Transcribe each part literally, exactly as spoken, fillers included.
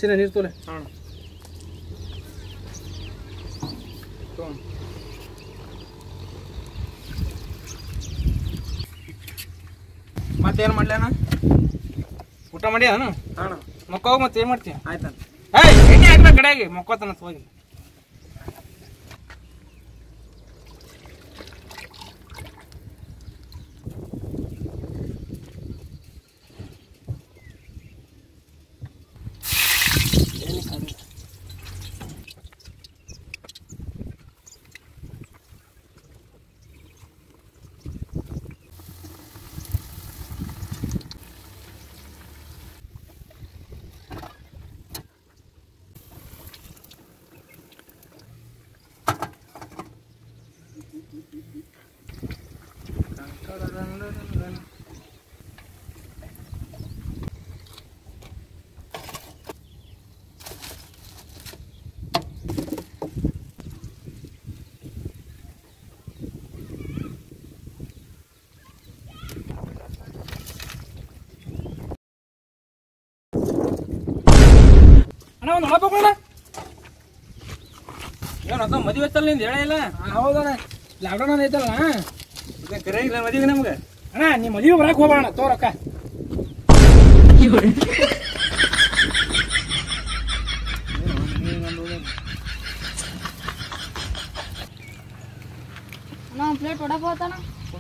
ಗ್ಲಾಸಿನ ನೀರು ತೋಲೆ ಮತ್ತೇನು ಮಾಡ್ಲೇನ ಊಟ ಮಾಡಿ ಅಣ್ಣ ಅಣ್ಣ ಮಕ್ಕಳು ಮತ್ತೆ ಏನು ಮಾಡ್ತೀಯ ಆಯ್ತು ಏಯ್ ಎಣ್ಣೆ ಹಾಕ್ಬೇಕು ಕಡೆಗೆ ಮಕ್ಕೋತಾನ ಹೋಗಿ ಅಣ್ಣ ಒಂದು ಹೊಳಪೋಣ ಏನಂತ ಮದುವೆ ಐತಲ್ಲ ನಿಂದು ಹೇಳ ಇಲ್ಲ ಹೌದಣ್ಣ ಲಾಕ್ಡೌನ್ ಐತಲ್ಲ ಕರೆ ಇಲ್ಲ ಮದುವೆ ನಮ್ಗೆ ಅಣ್ಣ ನೀ ಮದುವೆ ಬರಕ್ ಹೋಗೋಣ ತೋರಕ್ಕ ಅಣ್ಣ ಪ್ಲೇಟ್ ವಡಾ ಪಾವ್ ತಾನ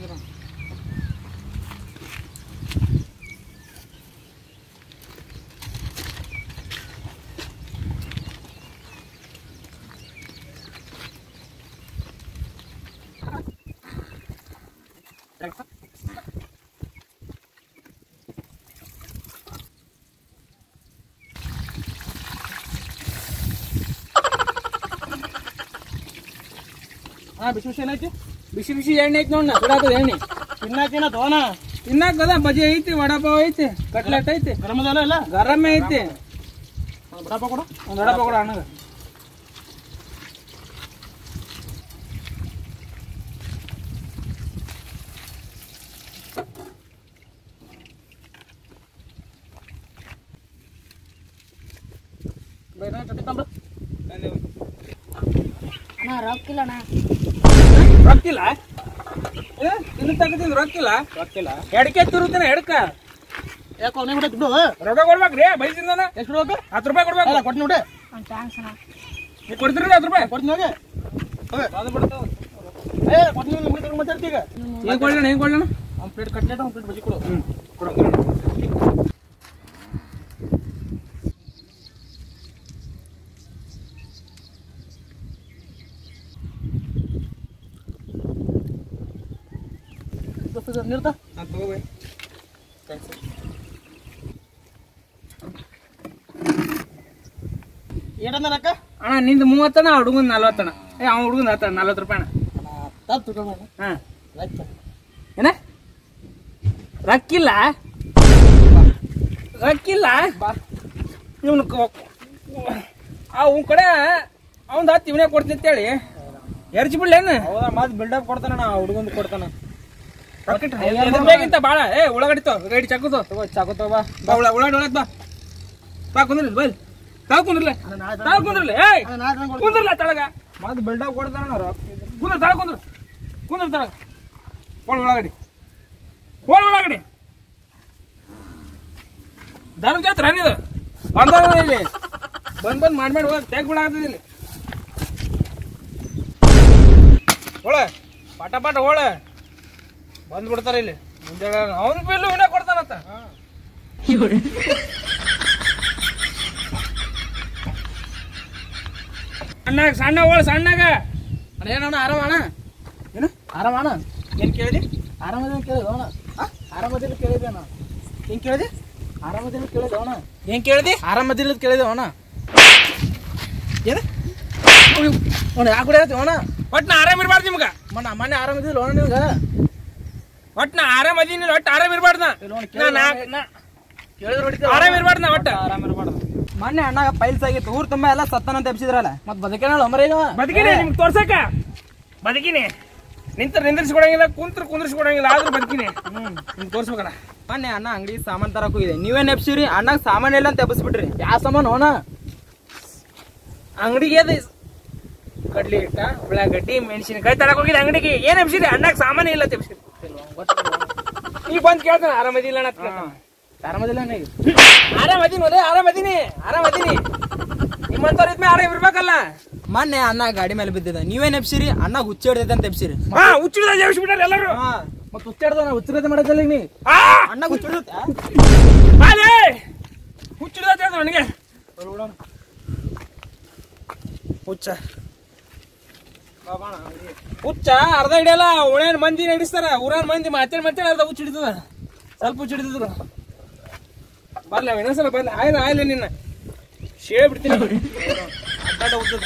ಹಾ ಬಿಸಿ ಬಿಸಿ ಏನೈತಿ ಬಿಸಿ ಬಿಸಿ ಎಣ್ಣೆ ಐತಿ ನೋಡ ಸುಡಾಕದ ಎಣ್ಣೆ ತಿನ್ನಾಕೇನ ತಗೋಣ ತಿನ್ನಾಕದ ಬಜಿ ಐತಿ ವಡಾಪಾವ್ ಐತಿ ಕಟ್ಲೆಟ್ ಐತಿ ಗರಂ ಅದಲ್ಲ ಇಲ್ಲ ಗರಮೆ ಐತಿ ವಡಾಪಾವ್ ಕೊಡು ಒಂದು ವಡಾಪಾವ್ ಕೊಡ ಅಣ್ಣಗ ಅಣ್ಣ ರೊಕ್ಕಿಲ್ಲ ಅಣ್ಣ ರೊಕ್ಕಿಲ್ಲ ತಿನ್ನ ತಗದಿಂದ ರೊಕ್ಕಿಲ್ಲ ರೊಕ್ಕಿಲ್ಲ ಎಡಕೆ ತಿರುತ್ತೇನೆ ಎಡಕ ಯಾಕೋ ಅವನೇ ಬಿಡ ದುಡ್ಡು ರೊಕ್ಕ ಕೊಡ್ಬೇಕ್ರಿ ಬೈಸಿಂದನ ಎಷ್ಟು ಕೊಡ್ಬೇಕು ಹತ್ತು ರೂಪಾಯಿ ಕೊಡ್ಬೇಕು ಅಲ್ಲ ಕೊಟ್ಟು ನೋಡಿ ಒಂದು ಥ್ಯಾಂಕ್ಸ್ ಅಣ್ಣ ನೀವು ಕೊಡ್ತೀರಲ್ಲ ಹತ್ತು ರೂಪಾಯಿ ಕೊಡ್ತೀನಿ ಹೋಗಿ ಅದು ಬಿಡ್ತಾವ ಏ ಕೊಡ್ತೀನಿ ನಿಮ್ಗೆ ತಗೊಂಡು ಮಾತಾಡ್ತಿ ಈಗ ಹೆಂಗ್ ಕೊಡ್ಲಣ್ಣ ಹೆಂಗ್ ಕೊಡ್ಲಣ್ಣ ಒಂದು ಪ್ಲೇಟ್ ಕಟ್ಲೆಟ್ ಒಂದು ಪ್ಲೇಟ್ ಬಜ್ಜಿ ಕೊಡು ಹ್ಞೂ ಕೊಡ ನಿರ್ತ ಹಾಂ ತಗೋಬೈ ಏನಂದ ಅಕ್ಕ ಅಣ್ಣ ನಿಂದು ಮೂವತ್ತನ ಹುಡುಗನ್ ನಲ್ವತ್ತಣ ಏ ಅವ್ನ ಹುಡುಗನ್ ಹತ್ತ ನಲ್ವತ್ತು ರೂಪಾಯಿ ಅಣ್ಣ ತಪ್ಪು ತಗೊಂಡು ಹಾಂ ಆಯ್ತು ಏನ ರೊಕ್ಕಿಲ್ಲ ರೊಕ್ಕಿಲ್ಲ ಬಾ ಇವನು ಅವ್ನ ಕಡೆ ಅವ್ನ ಹತ್ತು ಇವನೇ ಕೊಡ್ತೀನಿ ಅಂತೇಳಿ ಎರ್ಚಿ ಬಿಡ್ಲೇನು ಹೌದಾ ಮತ್ತೆ ಬಿಲ್ಡಪ್ ಕೊಡ್ತಾನ ಹುಡುಗಂದು ಕೊಡ್ತಾನ ಬೇಕಿಂತ ಭಾಳ ಏ ಉಳ್ಳಾಗಡ್ಡಿ ತೋ ಗೈಡಿ ಚಾಕುದು ತಗೋ ಚಾಕು ತಗೋ ಬಾ ಉಳ ಉಳ್ಳಾಗಡ್ಡಿ ಒಳಗೆ ಬಾ ಬಾ ಕುಂದ್ರಲಿ ಬಲ್ ತಾವು ಕುಂದ್ರಲೆ ತಾವು ಕುಂದ್ರಲಿ ಏಯ್ ಕುಂದ್ರಲ್ಲ ತಳಗ ಮತ್ತೆ ಬಿಲ್ಡಪ್ ಕೊಡ್ತಾನ ಕುಂದ್ರ ತಳ ಕುಂದ್ರ ಕುಂದ್ರ ತಳಗ ಹೋಳ ಉಳ್ಳಾಗಡ್ಡಿ ಹೋಳ ಉಳ್ಳಾಗಡ್ಡಿ ಧರ್ಮ ಜಾತ್ರೆ ಇದು ಬಂದ ಇಲ್ಲಿ ಬಂದ್ ಬಂದ್ ಮಾಡಿ ಮಾಡಿ ಹೋಗಿ ತೆಗ್ ಬಿಡಾಗ್ತದೆ ಇಲ್ಲಿ ಹೋಳ ಪಾಟ ಪಾಟ ಹೋಳ ಬಂದ್ ಬಿಡ್ತಾರ ಇಲ್ಲಿ ಮುಂಜಾನೆ ಅವನ ಬಿಲ್ಲು ಇವನೇ ಕೊಡ್ತಾನಂತ ಸಣ್ಣಾಗ ಸಣ್ಣ ಹೋಳ ಸಣ್ಣಾಗ ಅಣ್ಣ ಏನಣ್ಣ ಆರಾಮ ಅಣ್ಣ ಏನು ಆರಾಮ ಅಣ್ಣ ಏನ್ ಕೇಳಿದಿ ಆರಾಮದೇನು ಕೇಳಿದ ಅಣ್ಣ ಆರಾಮದಿಲ್ಲ ಕೇಳಿದೆ ಅಣ್ಣ ಏನ್ ಕೇಳಿದಿ ಆರಾಮದಿಲ್ಲ ಕೇಳಿದೆ ಅಣ್ಣ ಏನ್ ಕೇಳಿದಿ ಆರಾಮದಿಲ್ಲ ಕೇಳಿದೆ ಅಣ್ಣ ಏನ ಅಣ್ಣ ಯಾಕೆ ಕೂಡ ಹೇಳ್ತೀವಿ ಅಣ್ಣ ಒಟ್ ನಾ ಆರಾಮ್ ಇರ್ಬಾರ್ದು ನಿಮ್ಗ ಮೊನ್ನೆ ಮೊನ್ನೆ ಆರಾಮದಿಲ್ಲ ಅಣ್ಣ ನಿಮ್ಗೆ ಒಟ್ ನಾ ಆರಾಮ್ ಅದೀನಿ ಒಟ್ಟು ಆರಾಮ್ ಇರ್ಬಾರ್ದು ನಾ ಕೇಳಿದ್ರೆ ಹೊಡಿತೀವಿ ಆರಾಮ್ ಇರ್ಬಾರ್ದು ನಾ ಒಟ್ಟು ಆರಾಮ ಇರಬಾರ್ದು ಮೊನ್ನೆ ಅಣ್ಣಾಗ ಪೈಲ್ಸ್ ಆಗಿತ್ತು ಊರ್ ತುಂಬಾ ಎಲ್ಲ ಸತ್ತನಂತ ಎಬ್ಸಿದ್ರಲ್ಲ ಮತ್ ಬದುಕೇನಲ್ಲ ಮರ ಈಗ ಬದುಕಿನಿ ನಿಮ್ಗೆ ತೋರ್ಸಕ ಬದುಕಿನಿ ನಿಂತ ನಿಂದ್ರಿಸ್ಕೊಡಂಗಿಲ್ಲ ಕುಂತ್ರ ಕುಂದ್ರಿಸ್ಕೊಡಂಗಿಲ್ಲ ಆದ್ರೂ ಬದುಕಿನಿ ಹ್ಮ್ ನಿಮ್ಗೆ ತೋರ್ಸ್ಬೇಕಲ್ಲ ಮೊನ್ನೆ ಅಣ್ಣ ಅಂಗಡಿ ಸಾಮಾನ್ ತರಕ್ ಹೋಗಿದೆ ನೀವೇನ್ ಎಬ್ಸಿರಿ ಅಣ್ಣಾಗ ಸಾಮಾನ್ ಇಲ್ಲ ಅಂತ ಎಬ್ಬಿಸ್ಬಿಟ್ರಿ ಯಾವ ಸಾಮಾನು ಹೋಣ ಅಂಗಡಿಗೆ ಅದು ಕಡ್ಲಿ ಹಿಟ್ಟ ಉಳ್ಳಾಗಡ್ಡಿ ಮೆಣಸಿನಕಾಯಿ ತರಕ್ ಹೋಗಿದೆ ಅಂಗಡಿಗೆ ಏನ್ ಎಬ್ಸಿರಿ ಅಣ್ಣಾಗ ಸಾಮಾನ್ ಇಲ್ಲ ಅಂತ ಎಬ್ಸಿರಿ ಈಗ ಬಂದ್ ಕೇಳ್ತಾನ ಆರಾಮದಿಲ್ಲ ಅಣ್ಣ ಆರಾಮದಿಲ್ಲ ಆರಾಮದೀನಿ ಒಲೆ ಆರಾಮದೀನಿ ಆರಾಮದೀನಿ ನಿಮ್ಮಂತವ್ರ ಇದ್ಮೇಲೆ ಆರಾಮ್ ಇರ್ಬೇಕಲ್ಲ ಮೊನ್ನೆ ಅಣ್ಣ ಗಾಡಿ ಮೇಲೆ ಬಿದ್ದಿದ್ದ ನೀವೇನ್ ಎಬ್ಸಿರಿ ಅಣ್ಣ ಹುಚ್ಚ ಹಿಡ್ದೈತೆ ಅಂತ ಎಬ್ಸಿರಿ ಹಾ ಹುಚ್ಚಿಡ್ದ ಎಬ್ಸ್ಬಿಟ್ಟಾರ ಎಲ್ಲರೂ ಮತ್ತೆ ಹುಚ್ಚ ಹಿಡ್ದ ಹುಚ್ಚರತೆ ಮಾಡತ್ತಲ್ಲ ನೀ ಆ ಅಣ್ಣ ಹುಚ್ಚ ಹಿಡ್ದ ಬಾಲೆ ಹುಚ್ಚಿಡ್ದ ಹೇಳ್ದ ನನಗೆ ಹುಚ್ಚ ಹುಚ್ಚ ಅರ್ಧ ಹಿಡಿಯಲ್ಲ ಉಳೇನ್ ಮಂದಿ ನಡೆಸ್ತಾರ ಊರಾನ್ ಮಂದಿ ಮಾತೇನ್ ಮಾತೇನ್ ಅರ್ಧ ಹುಚ್ಚ ಹಿಡಿತದ ಸ್ವಲ್ಪ ಹುಚ್ಚ ಹಿಡಿದ್ರು ಬರ್ಲ ಇನ್ನೊಂದ್ಸಲ ಬರ್ಲ ಆಯ್ಲ ಆಯ್ಲ ನಿನ್ನ ಶೇಳ್ ಬಿಡ್ತೀನಿ ಅಡ್ಡಾಡ ಹುಚ್ಚದ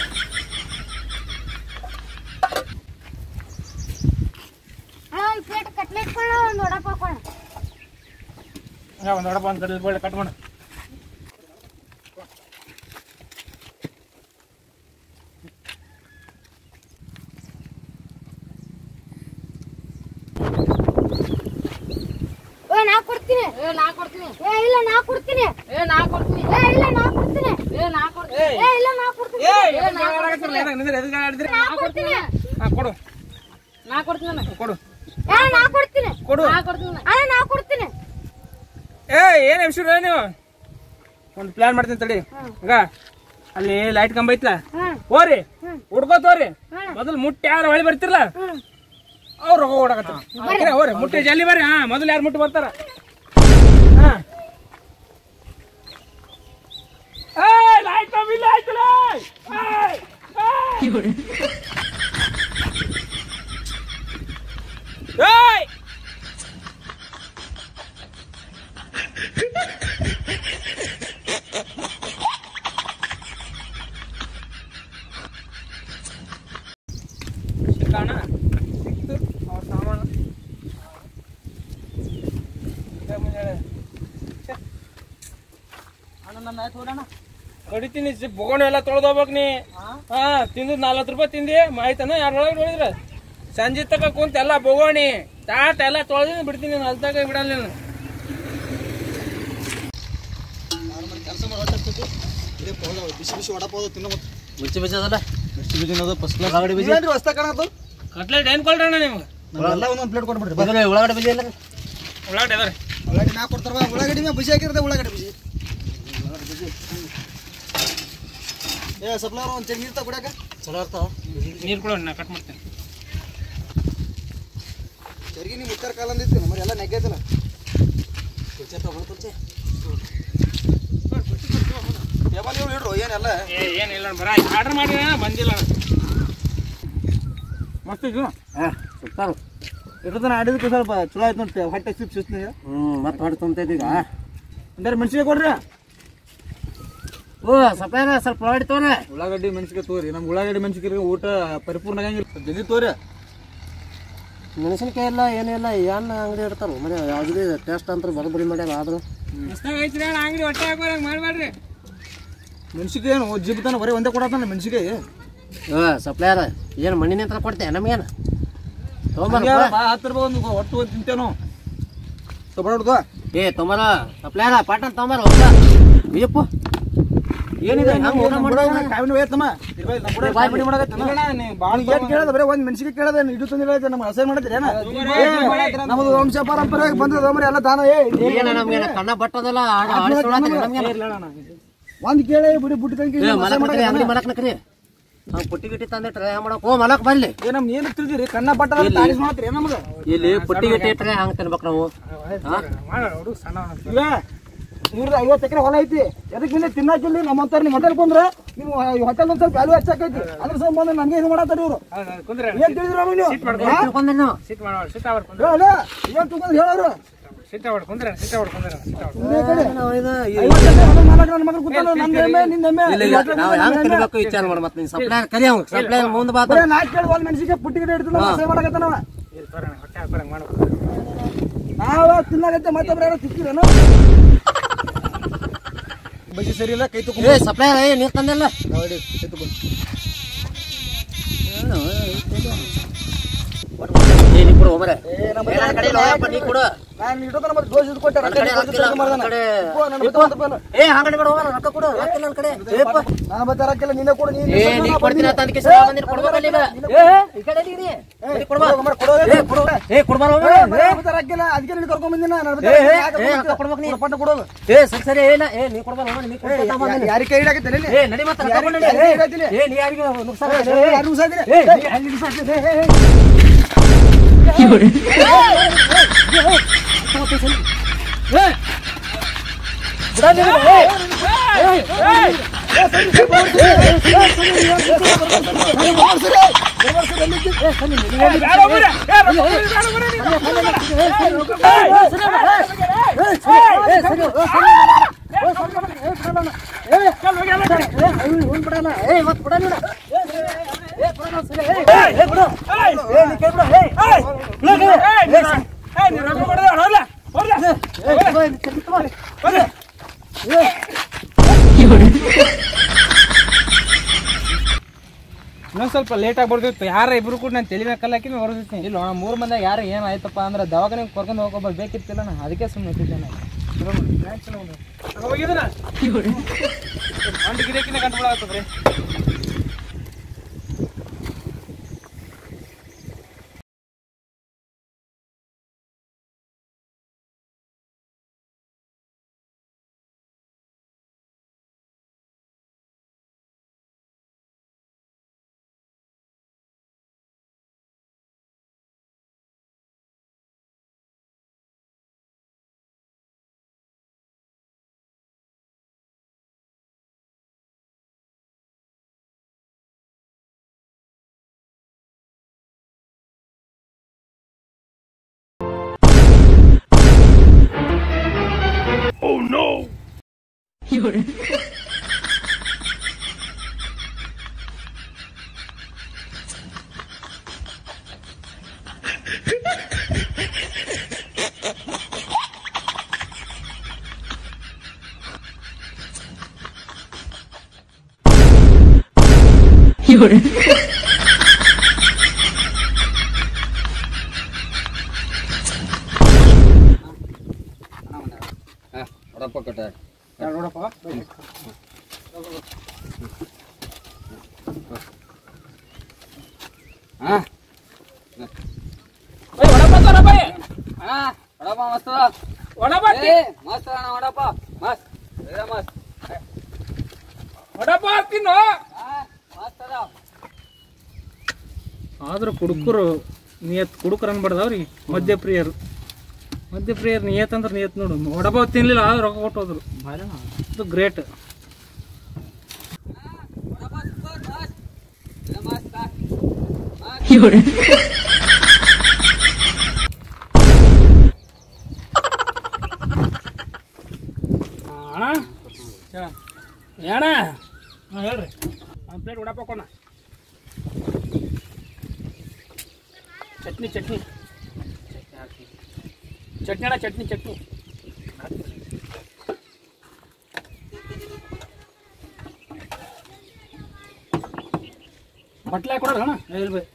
ಒಂದು ಪ್ಲೇಟ್ ಕಟ್ಲೆಟ್ ಕೊಡ ಒಂದು ವಡಾಪಾವ್ ಕೊಡ ಒಂದು ವಡಾಪಾವ್ ಒಂದು ಕಡ್ಲಿ ಬೇಳೆ ಕಟ್ ಮಾಡು ಏ ನಾ ಕೊಡ್ತೀನಿ ಏ ನಾ ಕೊಡ್ತೀನಿ ಏ ಇಲ್ಲ ನಾ ಕೊಡ್ತೀನಿ ಏ ನಾ ಕೊಡ್ತೀನಿ ಏ ಇಲ್ಲ ನಾ ಕೊಡ್ತೀನಿ ಏ ನಾ ಕೊಡ್ತೀನಿ ಏ ಇಲ್ಲ ನಾ ಕೊಡ್ತೀನಿ ಏ ನಾ ಕೊಡ್ತೀನಿ ಹಾ ಕೊಡು ನಾ ಕೊಡ್ತೀನಿ ಕೊಡು ಏ ನಾ ಕೊಡ್ತೀನಿ ಕೊಡು ನಾ ಕೊಡ್ತೀನಿ ಅಣ್ಣ ನಾ ಕೊಡ್ತೀನಿ ಏ ಏನ್ ಎಬ್ಸಿರ ನೀವು ಒಂದು ಪ್ಲಾನ್ ಮಾಡ್ತೀನಿ ತಡಿ ಈಗ ಅಲ್ಲಿ ಲೈಟ್ ಕಂಬ ಐತ್ಲ ಹೋರಿ ಹುಡ್ಕೋತೋರಿ ಮೊದಲು ಮುಟ್ಟಿ ಯಾರು ಹೊಳಿ ಬರ್ತಿರ್ಲ ಅವ್ರು ಓಡಾಕತ್ತ ಹೋರಿ ಮುಟ್ಟಿ ಜಲ್ದಿ ಬರ್ರಿ ಹಾ ಮೊದಲು ಯಾರು ಮುಟ್ಟಿ ಬರ್ತಾರ ಹಾ ಲೈಟ್ ಕಂಬ ಇಲ್ಲ ಆಯ್ತಲ್ಲ ಏಯ್ ಕಾಣ ಸಿಕ್ತು ಅವ್ರ ಸಾಮಾನು ಅಣ್ಣ ನನ್ನ ಆಯ್ತು ನೋಡೋಣ ಕಡಿತೀನಿ ಬೊಗೋಣ ಎಲ್ಲ ತೊಳ್ದೋಗ್ಬೇಕು ನೀ ಹಾ ತಿಂದ್ ನಲ್ವತ್ತು ರೂಪಾಯಿ ತಿಂದಿ ಮಾಯ್ತಾನ ಯಾರೊಳಗೆ ನೋಡಿದ್ರ ಸಂಜೆ ತಕ ಕುಂತ ಎಲ್ಲ ಬೊಗೋಣಿ ತಾಟ ಎಲ್ಲ ತೊಳೆದ ಬಿಡ್ತೀನಿ ಅಲ್ತಾಗ ಬಿಡಲ್ಲ ನೀನು ಬಿಸಿ ಬಿಸಿ ವಡಾಪಾವ್ ತಿನ್ನೋ ಮಿರ್ಚಿ ಬಜ್ಜಿ ಅದಲ್ಲ ಬಿಸಿ ಬಿಸಿ ತಿನ್ನೋದು ಫಸ್ಟ್ ಕ್ಲಾಸ್ ಉಳ್ಳಾಗಡ್ಡಿ ಬಜ್ಜಿ ಏನ್ರಿ ಹೊಸ್ತಾ ಕಾಣತ್ತು ಕಟ್ಲೆಟ್ ಏನ್ ಕೊಡ್ರಣ್ಣ ನಿಮ್ಗೆ ಎಲ್ಲ ಒಂದೊಂದು ಪ್ಲೇಟ್ ಕೊಟ್ಬಿಡ್ರಿ ಬದಲೇ ಉಳ್ಳಾಗಡ್ಡಿ ಬಜ್ಜಿ ಇಲ್ಲ ಉಳ್ಳಾಗಡ್ಡಿ ಅದಾರೆ ಉಳ್ಳಾಗಡ್ಡಿ ನಾ ಕೊಡ್ತಾರ ಉಳ್ಳಾಗಡ್ಡಿ ಮೇಲೆ ಬಜ್ಜಿ ಹಾಕಿರುತ್ತೆ ಉಳ್ಳಾಗಡ್ಡಿ ಬಜ್ಜಿ ಏ ಸಪ್ಲೈವರ್ ಒಂದು ಚೆಕ್ ನೀರು ತಗೊಡಕ ಚಲೋ ಇರ್ತಾವ ನೀರು ಕೊಡೋಣ ನಾ ಕಟ್ ಮಾಡ್ತೀನಿ ಚರ್ಗಿ ನೀವು ಮುತ್ತಾರ ಕಾಲ ಅಂದಿತ್ತು ನಮ್ಮಲ್ಲಿ ಎಲ್ಲ ನೆಗ್ಗೈತಲ್ಲ ಕುರ್ಚೆ ತಗೊಂಡು ಕುರ್ಚೆ ಟೇಬಲ್ ಇವ್ರು ಇಡ್ರು ಏನೆಲ್ಲ ಏ ಏನಿಲ್ಲ ಬರ ಆರ್ಡರ್ ಮಾಡಿ ಬಂದಿಲ್ಲ ಮಸ್ತ್ ಇದು ಹಾಂ ಸುತ್ತಾರು ಇರೋದನ್ನ ಆಡಿದಕ್ಕೆ ಸ್ವಲ್ಪ ಚಲೋ ಆಯ್ತು ನೋಡಿ ಹೊಟ್ಟೆ ಸಿಪ್ ಸುಸ್ತೀನಿ ಹ್ಞೂ ಮತ್ತೆ ಹೊಟ್ಟೆ ತುಂಬ್ತೈತಿ ಈಗ ಅಂದ್ರೆ ಮೆಣಸಿಗೆ ಕೊಡ್ರಿ ಓ ಸಪ್ಲೈರ ಸ್ವಲ್ಪ ಉಳ್ಳಾಗಡ್ಡಿ ತೋರಿ ಉಳ್ಳಾಗಡ್ಡಿ ಮೆಣಸಿಗೆ ತೋರಿ ನಮ್ಗೆ ಉಳ್ಳಾಗಡ್ಡಿ ಮೆಣಸಿಗೆ ಊಟ ಪರಿಪೂರ್ಣ ಆಗಂಗಿಲ್ಲ ಜಲ್ದಿ ತೋರಿ ಮೆಣಸಿನಕಾಯಿ ಎಲ್ಲ ಏನಿಲ್ಲ ಏನು ಅಂಗಡಿ ಇಡ್ತಾರ ಮನೆ ಯಾವುದೇ ಟೇಸ್ಟ್ ಅಂತ ಬರೋಬ್ಬರಿ ಮಾಡ್ಯಾರ ಆದ್ರು ಮಸ್ತಾಗ ಐತ್ರಿ ಅಣ್ಣ ಅಂಗಡಿ ಹೊಟ್ಟೆ ಹಾಕೋರಂಗೆ ಮಾಡ್ಬೇಡ್ರಿ ಮೆಣಸಿಗೆ ಏನು ಜಿಬ್ತಾನ ಬರೀ ಒಂದೇ ಕೊಡತಾನ ಮೆಣಸಿಗೆ ಓ ಸಪ್ಲೈರ ಏನು ಮಣ್ಣಿನ ಹತ್ರ ಕೊಡ್ತೆ ನಮಗೇನು ತೊಗೊಂಬರ ಹತ್ತು ರೂಪಾಯಿ ಒಂದು ಒಟ್ಟು ಒಂದು ತಿಂತೇನು ತೊಗೊಳೋದು ಏ ತೊಂಬರ ಸಪ್ಲೈರ ಪಾಟನ್ ತೊಂಬರ ಅಯ್ಯಪ್ಪ ಏನಿದೆ ಹಂಗೆ ಊಟ ಮಾಡೋದು ಕಾಯಿನ ಹೋಯ್ತಮ್ಮ ಬಾಯ್ ಬಿಡಿ ಮಾಡಕತ್ತ ಕೇಳದ ಬರೀ ಒಂದ್ ಮೆಣಸಿಗೆ ಕೇಳದ ಇಡು ತಂದಿಲ್ಲ ನಮ್ಗೆ ಅಸಹ್ಯ ಮಾಡಿದ್ರಿ ನಮ್ಮದು ವಂಶ ಪರಂಪರೆ ಬಂದದ ಮರಿ ಎಲ್ಲ ದಾನ ಏನ ನಮ್ಗೆ ಕಣ್ಣ ಬಟ್ಟದಲ್ಲ ಒಂದ್ ಕೇಳಿ ಬಿಡಿ ಬುಟ್ಟಿ ತಂಗಿ ಅಂಗಡಿ ಮಾಡಕ್ ನಕ್ರಿ ನಾವು ಪುಟ್ಟಿ ಗಿಟ್ಟಿ ತಂದಿಟ್ರೆ ಮಾಡಕ್ ಓ ಮಲಕ್ ಬರ್ಲಿ ಏ ನಮ್ ಏನ್ ತಿಳ್ದಿರಿ ಕಣ್ಣ ಬಟ್ಟ ತಾರೀಸ್ ಮಾಡ್ತೀರಿ ನಮ್ಗ ಇಲ್ಲಿ ಪುಟ್ಟಿ ಗಿಟ್ಟಿ ಇಟ್ರೆ ಹಂಗ ತಿನ್ಬೇಕು ನಾವು ಹುಡುಗ ಸಣ್ಣ ಈಗ ನೂರ ಐವತ್ತು ಎಕರೆ ಹೊಲ ಐತಿ ಎದಕ್ ನಿನ್ನೆ ತಿನ್ನಾಕಿಲ್ಲಿ ನಮ್ಮಂತಾರ ನಿಮ್ ಹೋಟೆಲ್ ಬಂದ್ರ ನೀವು ಹೋಟೆಲ್ ಒಂದ್ ಸ್ವಲ್ಪ ವ್ಯಾಲ್ಯೂ ಹೆಚ್ಚಾಕೈತಿ ಅದ್ರ ಸಂಬಂಧ ನಂಗೆ ಇದು ಮಾಡತ್ತಾರ ಇವ್ರು ಕುಂದ್ರೆ ಏನ್ ತಿಳಿದ್ರ ನೀವು ತಿಳ್ಕೊಂಡ್ರಿ ನಾವು ಸಿಟ್ ಮಾಡೋಣ ಸಿಟ್ ಅವ್ರ ಏ, ಅಲ್ಲ ಏನ್ ತಗೊಂಡ್ ಹೇಳೋರು ಸಿಟ್ ಅವ್ರ ಕುಂದ್ರೆ ಸಿಟ್ ಅವ್ರ ಕುಂದ್ರೆ ಸಿಟ್ ಅವ್ರ ಇದೇ ಕಡೆ ನಾವು ಇದು ಐವತ್ತು ಎಕರೆ ಹೊಲ ಮಾಲಕ ನನ್ನ ಮಗನ್ ಕೂತಾನ ನಮ್ದು ಎಮ್ಮೆ ನಿಂದ ಎಮ್ಮೆ ಇಲ್ಲ ಇಲ್ಲ ನಾವು ಹೆಂಗ್ ತಿನ್ಬೇಕು ವಿಚಾರ ಮಾಡಿ ಮತ್ತೆ ನೀನ್ ಸಪ್ಲೈ ಕರಿ ಅವ್ನು ಸಪ್ಲೈ ಮುಂದೆ ಬಾತ ಬರೀ ನಾಲ್ಕು ಕೇಳಿ ಒಂದ್ ಮೆಣಸಿಗೆ ಪುಟ್ಟಿ ಗಿಡ ಇಡ್ತಿಲ್ಲ ಸೇವೆ ಮಾಡಕತ್ತಾನವ ಹೊಟ್ಟೆ ಹಾಕೋರಂಗೆ ಮಾಡ್ಬೇಕು ನಾವ ತಿನ್ನಾಗತ್ತೆ ಮತ್ತೊಬ್ರು ಯಾರೋ ತಿಕ್ಕಿರೇನು ಬಜ್ಜಿ ಸರಿ ಇಲ್ಲ ಕೈ ತಗೊಂಡು ಏ ಸಪ್ಲೈ ಏ ನೀರ್ ತಂದಿಲ್ಲ ನೋಡಿ ಕೈ ತಗೊಂಡು ಏ ನೀ ಕೊಡು ಒಬ್ಬರೇ ಏ ನಮ್ಮ ಕಡೆ ನೀ ಕೊಡು ನಾನು ಇಡೋದನ್ನ ಮತ್ತೆ ದೋಷ ಇದು ಕೊಟ್ಟೆ ರೊಕ್ಕ ಏ ಹಂಗಡಿ ಬೇಡ ಹೋಗೋಣ ರೊಕ್ಕ ಕೊಡು ರೊಕ್ಕ ನನ್ನ ಕಡೆ ನಾನು ಮತ್ತೆ ರೊಕ್ಕಿಲ್ಲ ನಿನ್ನೆ ಕೊಡು ನೀನು ಏ ನೀ ಕೊಡ್ತೀನಿ ಅಂತ ಅದಕ್ಕೆ ಬಂದಿನ ಕೊಡ್ಬೇಕಲ್ಲ ಈಗ ಏ ಈ ಕಡೆ ಇದೀನಿ ಏ ಕೊಡ್ಬಾ ಏ ಕೊಡು ಏ ಕೊಡ್ಬಾ ಮತ್ತೆ ರೊಕ್ಕಿಲ್ಲ ಅದಕ್ಕೆ ನೀನು ಕರ್ಕೊಂಡ್ ಬಂದಿನ ನಾನು ಏ ರೊಕ್ಕ ಕೊಡ್ಬೇಕು ನೀ ಪಟ್ಟ ಕೊಡೋದು ಏ ಸರಿ ಸರಿ ಇಲ್ಲ ಏ ನೀ ಕೊಡ್ಬಾ ಹೋಗೋಣ ನೀ ಕೊಡ್ತಾ ಯಾರಿಗೆ ಕೈ ಹಿಡಕತ್ತಿಲ್ಲ ಏ ನಡಿ ಮತ್ತೆ ರೊಕ್ಕ ಕೊಡು ನಡಿ ಏ ನೀ ಯಾರಿಗೆ ನುಕ್ಸಾನ ಯಾರು ಸಾಯ್ತೀನಿ ಏ ನೀ ಅಲ್ಲಿ ನುಕ್ಸಾನ ಏ ಇನ್ನೊಂದ್ ಸ್ವಲ್ಪ ಲೇಟ್ ಆಗಿ ಬರ್ದಿತ್ತು ಯಾರ ಇಬ್ರು ಕೂಡ ನಾನು ತಲೆ ಮೇಲೆ ಕಲ್ಲಾಕಿ ಹೊರದಿರ್ತೀನಿ ಇಲ್ಲ ನಾ ಮೂರ್ ಮಂದಾಗ ಯಾರು ಏನ್ ಆಯ್ತಪ್ಪ ಅಂದ್ರೆ ದವಾಖಾನೆ ಕರ್ಕೊಂಡು ಹೋಗೋಬರ್ ಬೇಕಿತ್ತಿಲ್ಲ ನಾ ಅದಕ್ಕೆ ಸುಮ್ಮನೆ ಇಟ್ಟಿದ್ದೆ ಒಂದು ಗಿಡಕ್ಕಿನ ಕಂಡುಬಿಡಾಗ್ತದ್ರಿ ನೋಡಪ್ಪ ಕಟ್ಟ ನೋಡಪ್ಪ ಹಾ ವಡಪ್ಪ ಹಾ ವಡಪ್ಪ ಮಸ್ತ್ ವಡಪ್ಪ ಮಸ್ತ್ ಅಣ್ಣ ವಡಪ್ಪ ಮಸ್ತ್ ಮಸ್ತ್ ವಡಪ್ಪ ತಿನ್ನು ಮಸ್ತ್ ಅದ ಆದ್ರೂ ಕುಡುಕರು ನಿಯತ್ ಕುಡುಕರು ಅನ್ಬಾರ್ದವ್ರಿ ಮದ್ಯಪ್ರಿಯರು ಮದ್ಯಪ್ರಿಯರ್ ನಿಯತ್ ಅಂದ್ರೆ ನಿಯತ್ ನೋಡು ವಡಪಾವ್ ತಿನ್ಲಿಲ್ಲ ಆದ್ರೆ ರೊಕ್ಕ ಕೊಟ್ಟು ಹೋದ್ರು ಇದು ಗ್ರೇಟ್ ಅಣ್ಣ ಏಣ ಹಾಂ ಹೇಳ್ರಿ ಒಂದು ಪ್ಲೇಟ್ ವಡಪಾವ್ ಕೊಡ ಚಟ್ನಿ ಚಟ್ನಿ ಚಟ್ನಿ ಅಣ್ಣ ಚಟ್ನಿ ಚಟ್ನಿ ಬಟ್ಲೆ ಕೊಡೋಣ ಅಣ್ಣ ಹೇಳಿ ಬೈ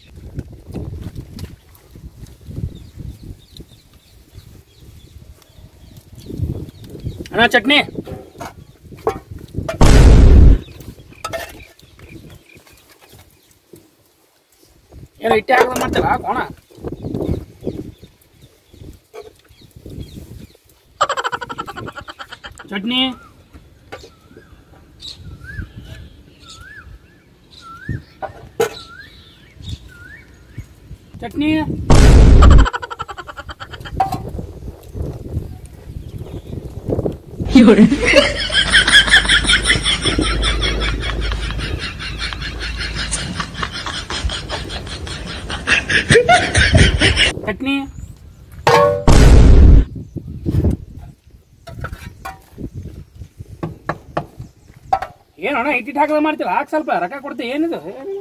ಅಣ್ಣ ಚಟ್ನಿ ಏನೋ ಇಟ್ಟೆ ಹಾಕದ ಮಾಡ್ತೀರಾ ಕೋಣ ಚಟ್ನಿ ಚಟ್ನಿ ಚಟ್ನಿ ಏನಣ್ಣ ಇಟ್ಟಿಟ್ಟು ಹಾಕದ ಮಾಡ್ತೀರ ಹಾಕಿ ಸ್ವಲ್ಪ ರೊಕ್ಕ ಕೊಡ್ತೀವಿ ಏನಿದು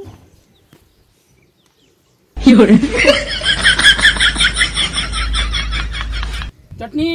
ಚಟ್ನಿ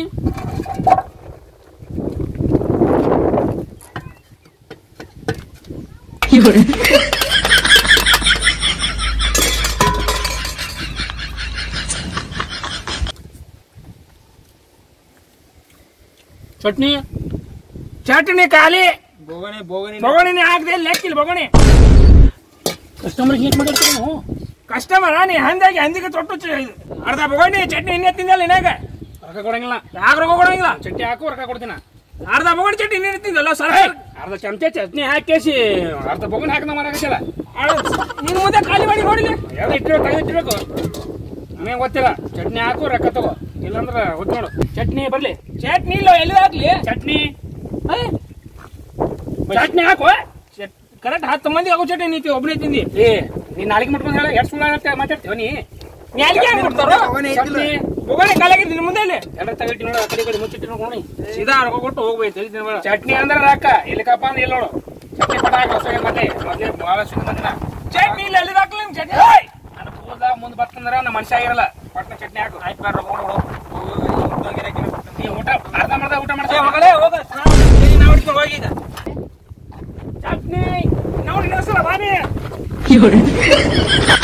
ಚಟ್ನಿ ಚಟ್ನಿ ಖಾಲಿ ಬೋಗಣಿ ಬೋಗಣಿ ಬೊಗಣಿನೇ ಹಾಕ್ದೆ ಲೆಕ್ಕಿಲ್ಲ ಬೊಗಣಿ ಕಸ್ಟಮರ್ ಹೇಗೆ ಮಾಡಿರ್ತೀವಿ ನಾವು ಕಸ್ಟಮರ್ ನೀ ಹಂದಾಗಿ ಹಂದಿಗೆ ತೊಟ್ಟು ಚ- ಅರ್ಧ ಬೊಗಣಿ ಚಟ್ನಿ ಇನ್ನೇ ತಿಂದಲ್ಲ ಇನ್ನಾಗ ರೊಕ್ಕ ಕೊಡಂಗಿಲ್ಲ ಯಾಕೆ ರೊಕ್ಕ ಕೊಡಂಗಿಲ್ಲ ಚಟ್ನಿ ಹಾಕು ರೊಕ್ಕ ಕೊಡ್ತೀನ ಅರ್ಧ ಬೊಗಣಿ ಚಟ್ನಿ ಇನ್ನೇ ತಿಂದಲ್ಲ ಸರ್ ಅರ್ಧ ಚಮಚ ಚಟ್ನಿ ಹಾಕೇಸಿ ಅರ್ಧ ಬೋಗಣಿ ಹಾಕಿ ನಾವು ಮಾಡಕಲ್ಲ ನೀನು ಮುಂದೆ ಖಾಲಿ ಮಾಡಿ ನೋಡಿಲಿ ಯಾವ್ದು ಇಟ್ಟಿರ್ಬೇಕು ತೆಗೆದಿಟ್ಟಿರ್ಬೇಕು ನಮಗೆ ಗೊತ್ತಿಲ್ಲ ಚಟ್ನಿ ಹಾಕು ರೊಕ್ಕ ತಗೋ ಇಲ್ಲಾಂದ್ರೆ ಹೊತ್ತು ನೋಡು ಚಟ್ನಿ ಬರ್ಲಿ ಚಟ್ನಿ ಇಲ್ಲ ಎಲ್ಲಿ ಹಾಕ್ಲಿ ಚಟ್ನಿ ಏ, ಚಟ್ನಿ ಹಾಕು ಕರೆಕ್ಟ್ ಹತ್ತು ಮಂದಿ ಆಗೋ ಚಟ್ನಿ ನೀತಿ ಒಬ್ಬನೇ ತಿಂದಿ ಏ ನೀನ್ ನಾಳೆಗೆ ಮಾಡ್ಕೊಂಡು ಹೇಳ ಎಷ್ಟು ಸುಳ್ಳು ಮಾತಾಡ್ತೀವ ನೀ ನ್ಯಾಲಿಗೆ ಹೆಂಗ್ ಕೊಡ್ತಾರೋ ಚಟ್ನಿ ಬೊಗಣಿ ಖಾಲಿಯಾಗಿದ್ದು ನಿನ್ನ ಮುಂದೆ ಇಲ್ಲಿ ಎಲ್ಲ ತಗಟ್ಟಿ ನೋಡು ಆ ಕಡೆ ಈ ಕಡೆ ಮುಚ್ಚಿಟ್ಟು ನೋಡಿ ಸೀದಾ ರೊಕ್ಕ ಕೊಟ್ಟು ಹೋಗ್ಬೇಕು ಚಟ್ನಿ ಅಂದ್ರೆ ರೊಕ್ಕ ಇಲ್ಲಿಕಪ್ಪ ಅಂದ್ರೆ ಇಲ್ಲ ನೋಡು ಚಟ್ನಿ ಪಟ ಹಾಕಿ ಹೊಸ ಮತ್ತೆ ಮೊದ್ಲೇ ಭಾಳ ಸುದ್ದಿ ಬಂದಿನ ಚಟ್ನಿ ಇಲ್ಲ ಎಲ್ಲಿ ಹಾಕ್ಲಿ ನಿಮ್ ಚಟ್ನಿ ನನ್ನ ಕೂದ ಮುಂದೆ ಬರ್ತಂದ್ರ ನಮ್ಮ ಮನುಷ್ಯ ಆಗಿರಲ್ಲ ಪಟ್ನ ಚಟ್ನಿ ಹಾಕು ಆಯ್ತು ಬಾ ರೊಕ್ಕ ಕೊಡು ನೀ ಊಟ ಅರ್ಧ ಮಾಡ್ದ ಊಟ ಮಾಡ್ತಾ ಮಗಳೇ ಹೋಗ ನಾವು ಹಿಡ್ಕೊಂಡು ಹೋಗಿ ಈಗ ಚಟ್ನಿ ನಾವು ನಿನ್ನ ಹೆಸರು ಬಾನಿ